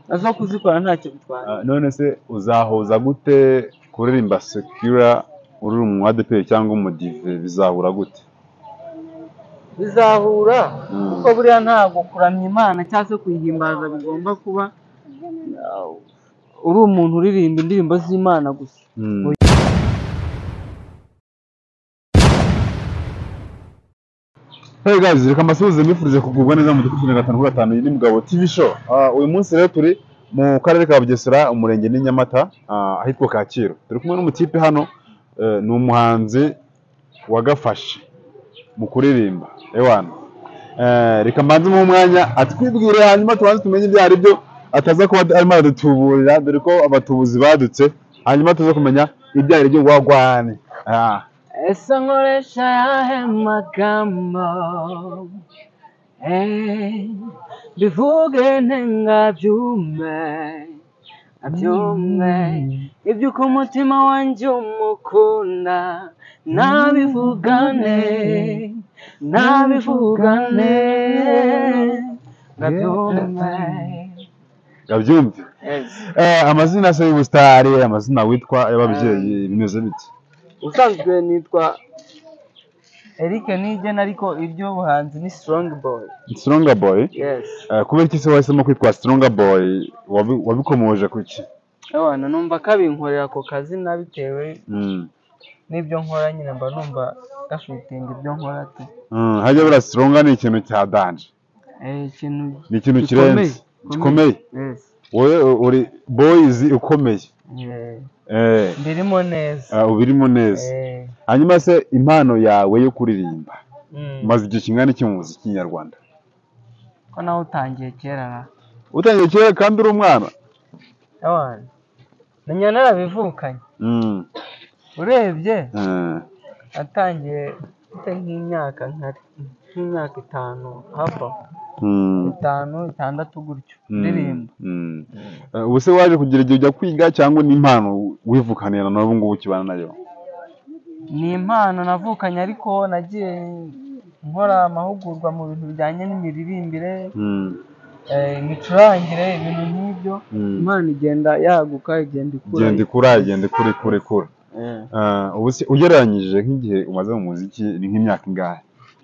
nazo kuzikora ntacyo bitwaye. None se uzahuza gute kuririmba Secure uri mu ADP cyangwa umudive bizahura gute? Bizahura kuko buriya ntabwo kuramya Imana cyangwa se kuyihimbaza bigomba kuba uri umuntu uririmba indirimbo z'Imana gusa. Hey guys, reka mbasuhuze mbifurije kugubwa neza mu dukutu 5 ni Mugabo TV show. Uyu munsi rero turi mu karere ka Bugesera, umurenge ni Nyamata, ahitwa Kacyiru. Turi kumwe n'umutipe hano, ni umuhanzi wagafashe mu kuririmba. Ewana. Reka mbanze mu mwanya atwibwire, hanyuma tubanze tumenye ibyo ari byo, ataza kuba arimo aradutuburira dore ko abatubuzi badutse, hanyuma tuza kumenya ibyo ari byo wagwane. Esa nkoresha yahe magambo bivuge ntengabyume iby'uko umutima wanjye umukunda nabivugane gabyumve. Amazina se y'ubustari, amazina witwa y'ababyeyi bimeze bite? Usanzwe nitwa Eric Nigena, ariko iryo buhanzi ni Strong Boy. Strong Boy? Yes. Kubera iki se wahisemo kwitwa Strong Boy? Wabikomoje kuki? Ewana, numva kabinkorera ako kazi nabitewe n'ibyo nkora, nyine mba numva gashutinga ibyo nkora tu. Hajya bura Strong ni ikintu cya danje. Ni ikintu kirenze gikomeye. Yes. Wowe uri boys ukomeye. Birimo neza. Ubirimo neza. Hanyuma se impano yawe yo kuririmba maze igihe kingana iki mu muziki nyarwanda? Ko nawe utangiye kera. Utangiye kera kandi uri umwana? Ewana, nanya narabivukanye. Urebye atangiye nk'imyaka 5 hafa 5-6 gutyo ndirimba. Ubu se waje kugira igihe ujya kwiga cyangwa ni impano wivukanira na n'ubu ngubu ukibana nayo? Ni impano navukanye, ariko nagiye nkora amahugurwa mu bintu bijyanye n'imiririmbire, imicurangire, ibintu nk'ibyo. Impano igenda yaguka, igenda ikura. Ubu se ugereranyije nk'igihe umaze mu muziki ni nk'imyaka ingahe?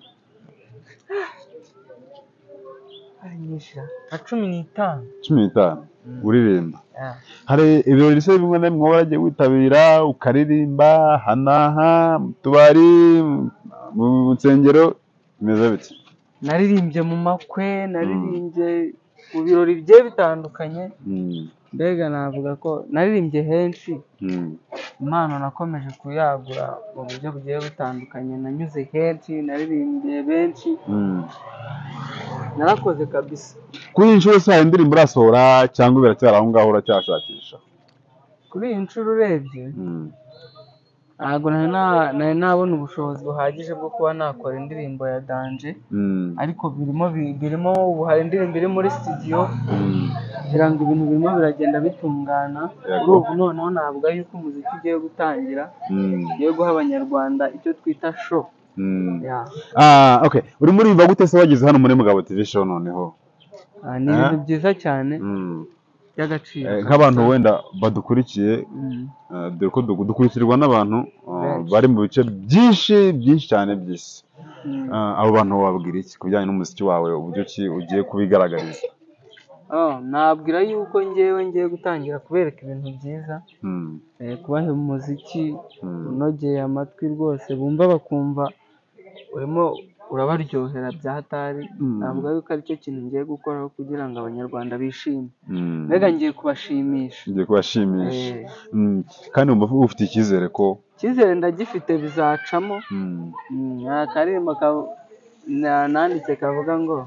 Nka 15. 15 uririmba. Hari ibirori se bimwe na bimwe waragiye witabira ukaririmba hanaha mu tubari, mu nsengero, bimeze bite? Naririmbye mu makwe, naririmbye mu birori bigiye bitandukanye. Mbega navuga ko naririmbye henshi. Impano nakomeje kuyagura mu buryo bugiye butandukanye, nanyuze henshi, naririmbye benshi. Narakoze kabisa. Kuri iyi nshuro se hari indirimbo urasohora cyangwa biracyari aho ngaho uracyashakisha? Kuri iyi nshuro urebye ntabwo nari nabona ubushobozi buhagije bwo kuba nakora indirimbo ya danje, ariko birimo ubu hari indirimbo iri muri studio kugira ngo ibintu birimo biragenda bitungana. Kuri ubu noneho navuga yuko umuziki ugiye gutangira, ugiye guha abanyarwanda icyo twita show. Okay. Uri muririmba gute se wageze hano muri Mugabo TV show noneho? Ni ibintu byiza cyane by'agaciro. Nk'abantu wenda badukurikiye, dore ko dukurikirwa n'abantu bari mu bice byinshi cyane by'isi. Abo bantu wababwira iki ku bijyanye n'umuziki wawe, uburyo ki ugiye kubigaragariza? Nabwira yuko ngiye gutangira kubereka ibintu byiza, kubaha umuziki unogeye amatwi rwose, bumva bakumva urimo urabaryohera bya hatari. Navuga yuko aricyo kintu ngiye gukoraho kugira ngo abanyarwanda bishime. Mbega ngiye kubashimisha. Kandi wumva ufite icyizere ko? Icyizere ndagifite, bizacamo. Akaririmbo nanditse kavuga ngo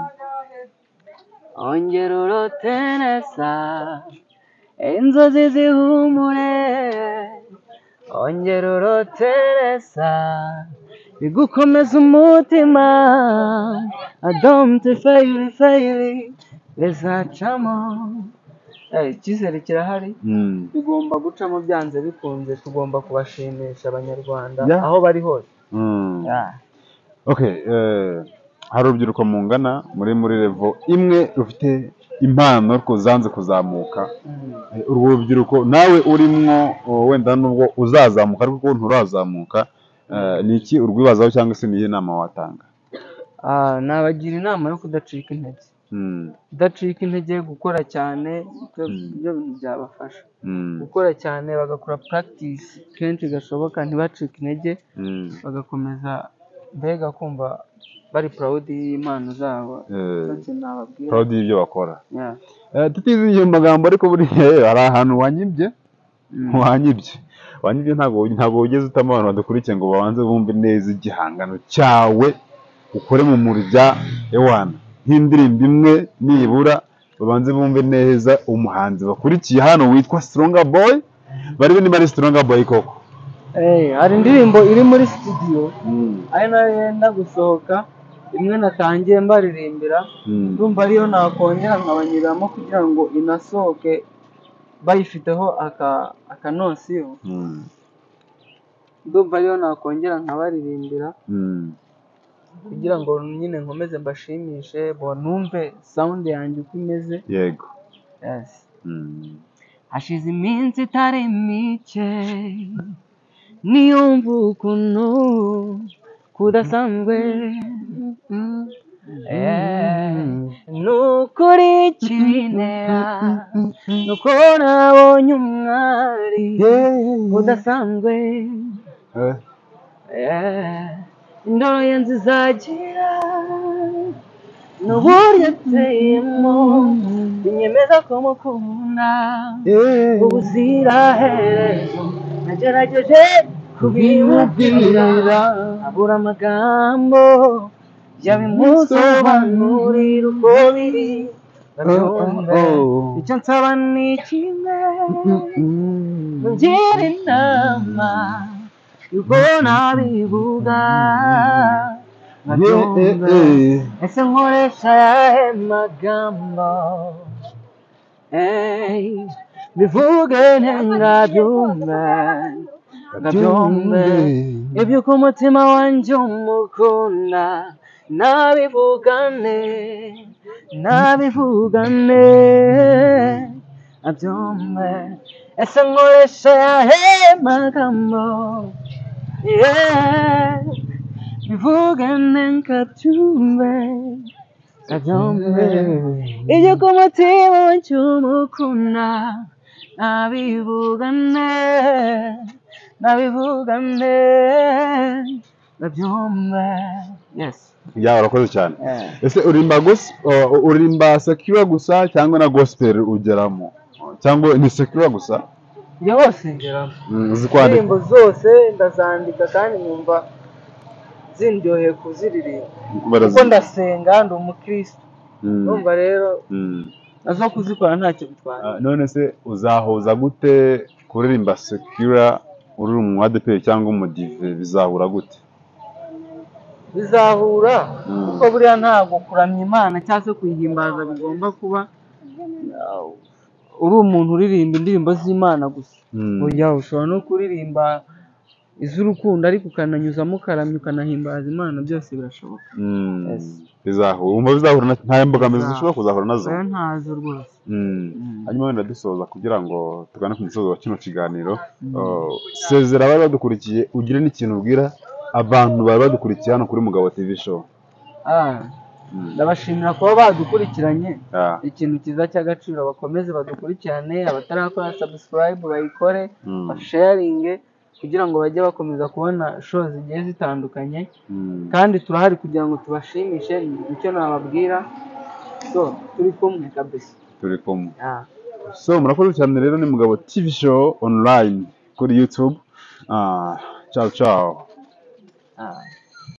ongera urote neza inzozi zihumure, ongera urote neza bigukomeza umutima, adomte feyiri bizacamo. Icyizere kirahari, bigomba gucamo byanze bikunze. Tugomba kubashimisha abanyarwanda aho bari hose. Okay. Hari urubyiruko mungana muri level imwe rufite impano ariko zanze kuzamuka. Urwo rubyiruko nawe urimwo wenda nubwo uzazamuka ariko nturazamuka, ni iki urwibazaho cyangwa se niyo nama watanga? Nabagira inama yo kudacika intege. Kudacika intege, gukora cyane, ibyo bintu byabafasha. Gukora cyane bagakora practice kenshi gashoboka, ntibacike intege, bagakomeza mbega kumva bari proud y'impano zabo. Proud y'ibyo bakora. Tutiziye magambo ariko buriya hari ahantu wanyibye. Wanyibye ntabwo ugeze utama abantu badukurikiye ngo babanze bumve neza igihangano cyawe ukore mu murya ewana nk'indirimbo imwe nibura, babanze bumve neza umuhanzi bakurikiye hano witwa Stronger Boy, bari niba ari Stronger Boy koko. Hari indirimbo iri muri studio ari nayo yenda gusohoka, imwe natangiye mbaririmbira, ndumva ariyo nakongera nkabanyuramo kugira ngo inasohoke bayifiteho akanosiyo. Ndumva ariyo nakongera nkabaririmbira kugira ngo nyine nkomeze mbashimishe, numve sound yanjye uko imeze. Yego. Hashize iminsi itari mike niyumva ukuntu kudasanzwe, nukuri ikibintera nuko nabonye umwari udasanzwe, indoro ye nzizagira n'uburyo ateyemo binyemeza ko mukunda ubuziraherezo. Nagerageje kubimubwira abura amagambo yabimusobanurira uko biri babyumve. Icyo nsaba ni kimwe, ngira inama yuko nabivuga babyumve. Ese nkoresha ayahe magambo bivuge ntengabyumve ngabyumve, iby'uko umutima wanjye umukunda nabivugane abyumve. Ese nkoresha ayahe magambo bivuge ntengabyumve ngabyumve, iby'uko umutima wanjye umukunda nabivugane babyumve. Urakoze cyane. Ese uririmba secular gusa cyangwa na gospel ugeramo, cyangwa ni secular gusa? Yose ngeramo. Indirimbo zose ndazandika kandi numva zindyoheye kuziririmba kuko ndasenga, ndi umukristo, numva rero nazo kuzikora ntacyo bitwara. None se uzahuza gute kuririmba secular uri mu ADP cyangwa umudive, bizahura gute? Bizahura kuko buriya ntabwo kuramya Imana cyangwa se kuyihimbaza bigomba kuba uri umuntu uririmba indirimbo z'Imana gusa. Oya, ushobora no kuririmba iz'urukundo ariko ukananyuzamo ukaramya ukanahimbaza Imana, byose birashoboka. Bizahura nta mbogamizi zishobora kuzahura nazo? Ntazo rwose. Hanyuma wenda dusoza kugira ngo tugane ku musozo wa kino kiganiro, sezera abari badukurikiye, ugire n'ikintu ubwira abantu bari badukurikiye hano kuri Mugabo TV Show. Ndabashimira kuba badukurikiranye, ikintu cyiza cy'agaciro, bakomeze badukurikirane, abatarakora subscribe bayikore, basharinge kugira ngo bajye bakomeza kubona show zigiye zitandukanye, kandi turahari kugira ngo tubashimishe. Nicyo nababwira, so turi kumwe kabisa, turi kumwe. So murakoze cyane rero, ni Mugabo TV Show online kuri YouTube. Ciao ciao.